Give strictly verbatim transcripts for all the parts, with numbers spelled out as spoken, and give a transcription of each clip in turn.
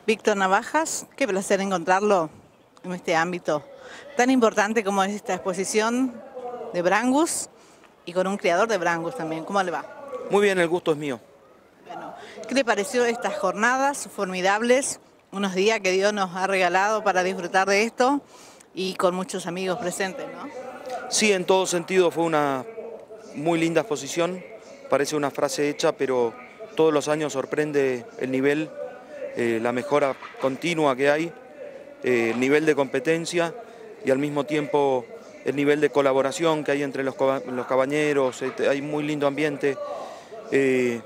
Víctor Navajas, qué placer encontrarlo en este ámbito tan importante como es esta exposición de Brangus y con un creador de Brangus también. ¿Cómo le va? Muy bien, el gusto es mío. Bueno, ¿qué le pareció estas jornadas formidables? Unos días que Dios nos ha regalado para disfrutar de esto y con muchos amigos presentes, ¿no? Sí, en todo sentido fue una muy linda exposición. Parece una frase hecha, pero todos los años sorprende el nivel, eh, la mejora continua que hay, eh, el nivel de competencia y al mismo tiempo el nivel de colaboración que hay entre los, los cabañeros. Este, hay muy lindo ambiente. Eh,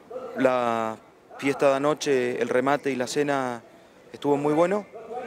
la fiesta de anoche, el remate y la cena estuvo muy bueno.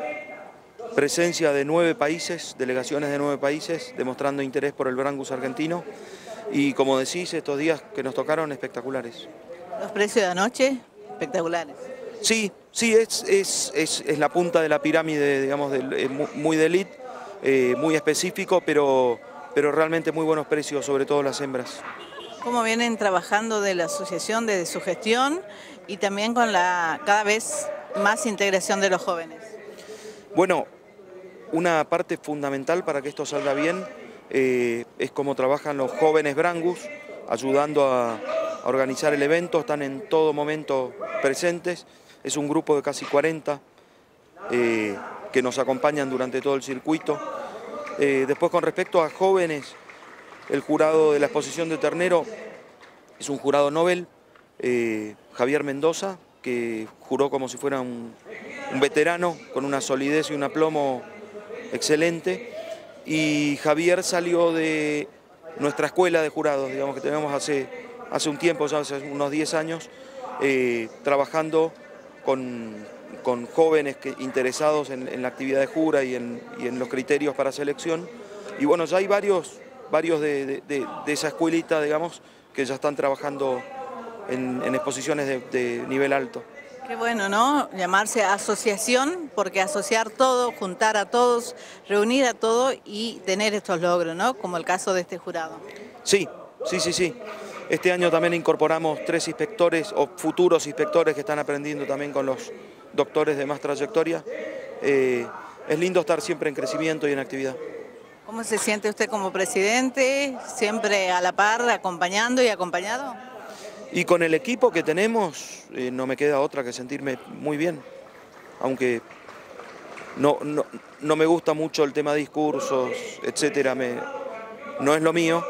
Presencia de nueve países, delegaciones de nueve países, demostrando interés por el Brangus argentino. Y como decís, estos días que nos tocaron espectaculares. Los precios de anoche, espectaculares. Sí, sí, es, es, es, es la punta de la pirámide, digamos, de, muy de elite, eh, muy específico, pero, pero realmente muy buenos precios, sobre todo las hembras. ¿Cómo vienen trabajando de la asociación, de su gestión y también con la cada vez más integración de los jóvenes? Bueno, una parte fundamental para que esto salga bien eh, es cómo trabajan los jóvenes Brangus, ayudando a, a organizar el evento, están en todo momento presentes. Es un grupo de casi cuarenta eh, que nos acompañan durante todo el circuito. Eh, después, con respecto a jóvenes, el jurado de la exposición de ternero es un jurado Nobel, eh, Javier Mendoza, que juró como si fuera un, un veterano, con una solidez y un aplomo excelente. Y Javier salió de nuestra escuela de jurados, digamos que tenemos hace, hace un tiempo, ya hace unos diez años, eh, trabajando con, con jóvenes que, interesados en, en la actividad de jura y en, y en los criterios para selección. Y bueno, ya hay varios, varios de, de, de, de esa escuelita, digamos, que ya están trabajando en, en exposiciones de, de nivel alto. Qué bueno, ¿no? Llamarse asociación, porque asociar todo, juntar a todos, reunir a todos y tener estos logros, ¿no? Como el caso de este jurado. Sí, sí, sí, sí. Este año también incorporamos tres inspectores o futuros inspectores que están aprendiendo también con los doctores de más trayectoria. Eh, es lindo estar siempre en crecimiento y en actividad. ¿Cómo se siente usted como presidente? ¿Siempre a la par, acompañando y acompañado? Y con el equipo que tenemos, eh, no me queda otra que sentirme muy bien. Aunque no, no, no me gusta mucho el tema de discursos, etcétera, me, no es lo mío.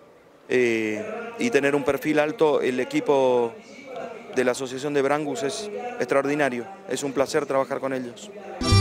Eh, y tener un perfil alto, el equipo de la Asociación de Brangus es extraordinario. Es un placer trabajar con ellos.